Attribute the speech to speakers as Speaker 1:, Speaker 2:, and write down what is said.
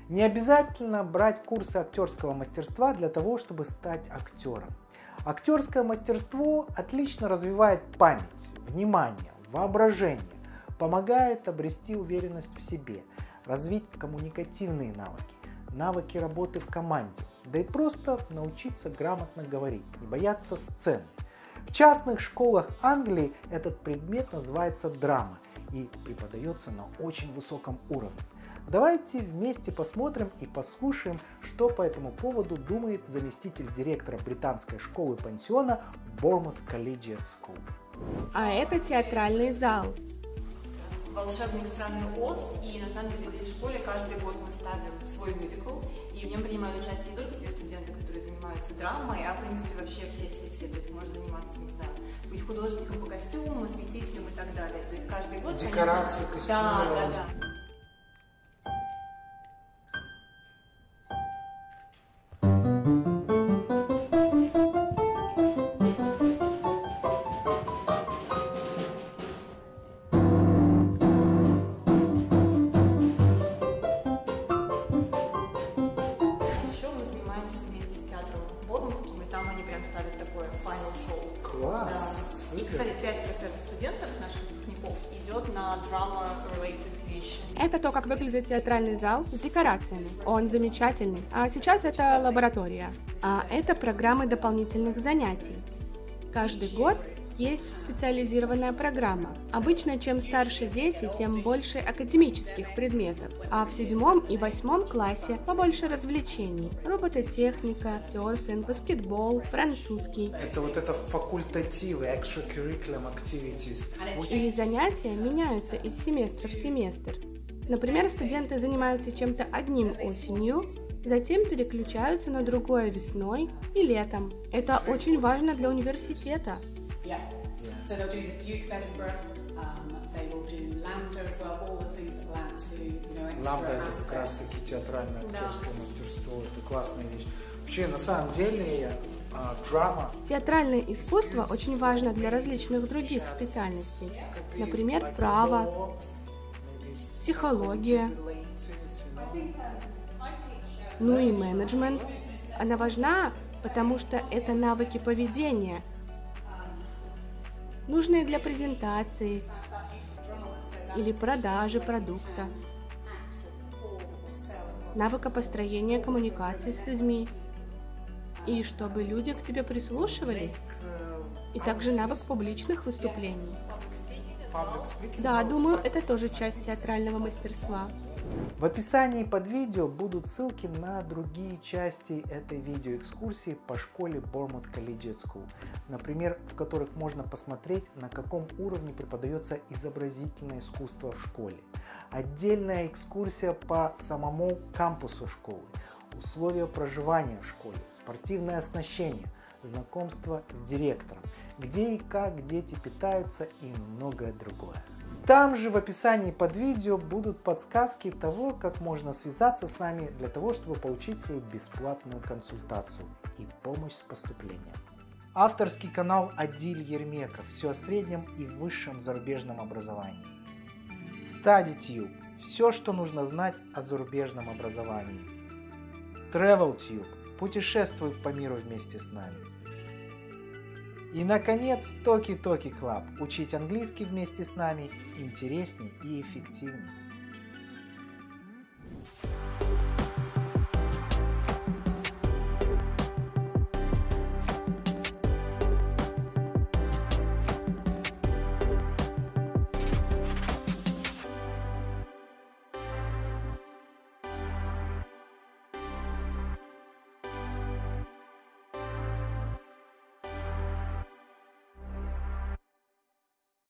Speaker 1: Не обязательно брать курсы актерского мастерства для того, чтобы стать актером. Актерское мастерство отлично развивает память, внимание, воображение, помогает обрести уверенность в себе, развить коммуникативные навыки, навыки работы в команде, да и просто научиться грамотно говорить, не бояться сцены. В частных школах Англии этот предмет называется драма и преподается на очень высоком уровне. Давайте вместе посмотрим и послушаем, что по этому поводу думает заместитель директора британской школы-пансиона Bournemouth Collegiate School.
Speaker 2: А это театральный зал.
Speaker 3: Волшебник страны Оз, и на самом деле здесь в школе каждый год мы ставим свой мюзикл, и в нем принимают участие не только те студенты, которые занимаются драмой, а в принципе вообще все, то есть можно заниматься, не знаю, быть художником по костюмам, осветителем и так далее, то есть каждый год...
Speaker 1: Декорации, костюмы.
Speaker 3: Да. Там они прям ставят такое final show.
Speaker 1: Класс!
Speaker 3: Да. И, кстати, 5% студентов наших выпускников идет на drama-related вещи.
Speaker 2: Это то, как выглядит театральный зал с декорациями. Он замечательный. А сейчас это лаборатория. А это программы дополнительных занятий. Каждый год есть специализированная программа. Обычно, чем старше дети, тем больше академических предметов. А в 7 и 8 классе побольше развлечений. Робототехника, серфинг, баскетбол, французский.
Speaker 1: Это вот это факультативы, extracurricular activities.
Speaker 2: И занятия меняются из семестра в семестр. Например, студенты занимаются чем-то одним осенью, затем переключаются на другое весной и летом. Это очень важно для университета.
Speaker 4: Yeah. So they'll do the Duke of Edinburgh, they will do Lambda as well, all the things that add to, extra
Speaker 1: Ламбда — это как раз
Speaker 4: aspects.
Speaker 1: таки театральное актерское мастерство, это классная вещь. Вообще, на самом деле, драма...
Speaker 2: Театральное искусство очень важно для различных других специальностей. Например, право, психология, ну и менеджмент. Она важна, потому что это навыки поведения, нужные для презентации или продажи продукта, навыка построения коммуникации с людьми, и чтобы люди к тебе прислушивались, и также навык публичных выступлений. Да, думаю, это тоже часть театрального мастерства.
Speaker 1: В описании под видео будут ссылки на другие части этой видеоэкскурсии по школе Bournemouth Collegiate School, например, в которых можно посмотреть, на каком уровне преподается изобразительное искусство в школе, отдельная экскурсия по самому кампусу школы, условия проживания в школе, спортивное оснащение, знакомство с директором, где и как дети питаются и многое другое. Там же в описании под видео будут подсказки того, как можно связаться с нами для того, чтобы получить свою бесплатную консультацию и помощь с поступлением. Авторский канал Адиль Ермеков. Все о среднем и высшем зарубежном образовании. StudyTube. Все, что нужно знать о зарубежном образовании. TravelTube. Путешествуй по миру вместе с нами. И, наконец, Токи Токи Клаб. Учить английский вместе с нами интереснее и эффективнее.